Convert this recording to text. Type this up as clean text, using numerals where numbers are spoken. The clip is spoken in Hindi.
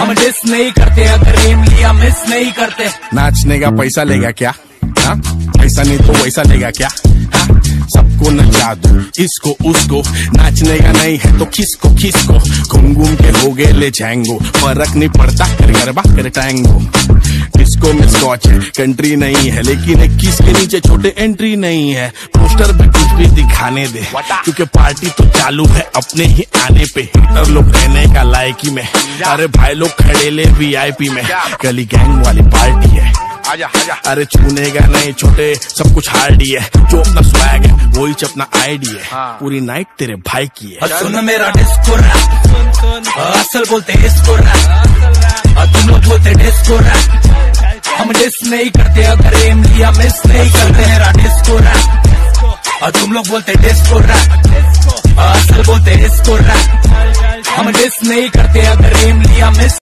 हम डिस नहीं करते, अगर एम लिया मिस नहीं करते। नाचने का पैसा लेगा क्या? हाँ, पैसा नहीं तो वैसा लेगा क्या? हाँ, सबको नचा दो, इसको उसको, नाचने का नहीं है तो किसको किसको, घूम घूम के लोगे ले जाएंगो, फर्क नहीं पड़ता कर गरबा कर टाएंगो। डिस्को में स्कॉच है, कंट्री नहीं है, लेकिन 21 के नीचे छोटे एंट्री नहीं है। पोस्टर पे कुछ भी दिखाने दे, क्योंकि पार्टी तो चालू है अपने ही आने पे। हिटर लोग रहने का लायकी में, अरे भाई लोग खड़े ले VIP में। गली गैंग वाली पार्टी है, अरे छूनेगा नहीं छोटे, सब कुछ हार्डी है। जो अपना स्वैग है वही अपना आईडी है। पूरी नाइट तेरे भाई की है। सुन मेरा डिस्को रैप, असल बोलते इसको रैप, तुम लोग बोलते डिस्को रैप। हम डिस नहीं करते, अगर एम लिया मिस नहीं करते। मेरा डिस्को रैप, तुम लोग बोलते डिस्को रैप, असल बोलते इसको रैप। हम डिस नहीं करते, अगर एम लिया मिस